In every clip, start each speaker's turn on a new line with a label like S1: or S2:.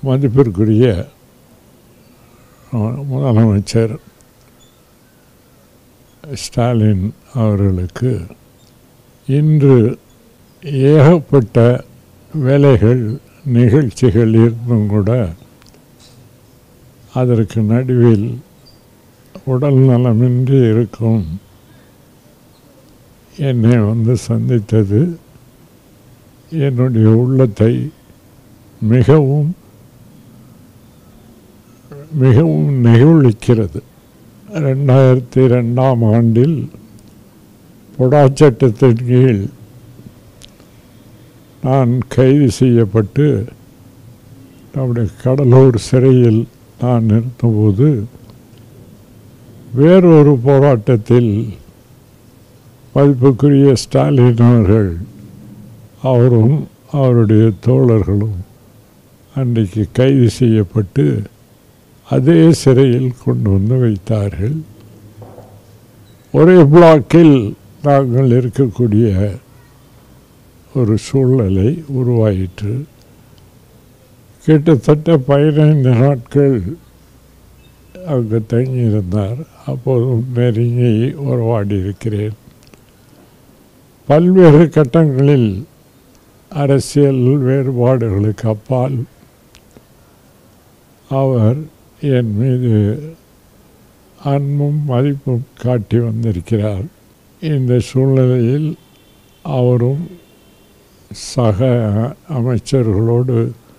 S1: மதிப்பிற்குரிய முதலமைச்சர் ஸ்டாலின் அவர்களுக்கு இன்று ஏகப்பட்ட வேலைகள் நிகழ்ச்சிகள் இருந்தும் கூட அதற்கு நடுவில் உடல் நலமின்றி இருக்கும் என்னை சந்தித்தது என்னுடைய உள்ளத்தை மிகவும் மிகவும் நெகிழ்விக்கிறது. 2002ஆம் ஆண்டில் பொடா சட்டத்தின் கீழ் நான் கைது செய்யப்பட்டு நம்முடைய கடலூர் சிறையில் நான் இருந்தபோது வேறொரு போராட்டத்தில் மதிப்புக்குரிய ஸ்டாலின் அவர்கள் அவரும் அவருடைய தோழர்களும் அன்றைக்கு கைது செய்யப்பட்டு அதே சிறையில் கொண்டு வைத்தார்கள். ஒரே பிளாக்கில் நாங்கள் இருக்கக்கூடிய ஒரு சூழ்நிலை உருவாயிற்று. கிட்டத்தட்ட 15 நாட்கள் அங்கு தங்கியிருந்தார். அப்போதும் நெருங்கி உறவாடி இருக்கிறேன். பல்வேறு கட்டங்களில் அரசியல் வேறுபாடுகளுக்கு அப்பால் அவர் என் மீது அன்பும் மதிப்பும் காட்டி வந்திருக்கிறார். இந்த சூழ்நிலையில் அவரும் சக அமைச்சர்களோடு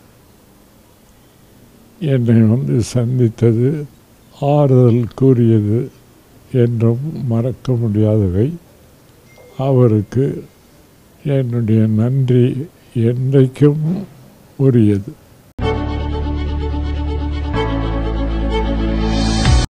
S1: என்னை சந்தித்தது ஆறுதல் கூறியது என்றும் மறக்க முடியாதவை. அவருக்கு என்னுடைய நன்றி என்றைக்கும் உரியது.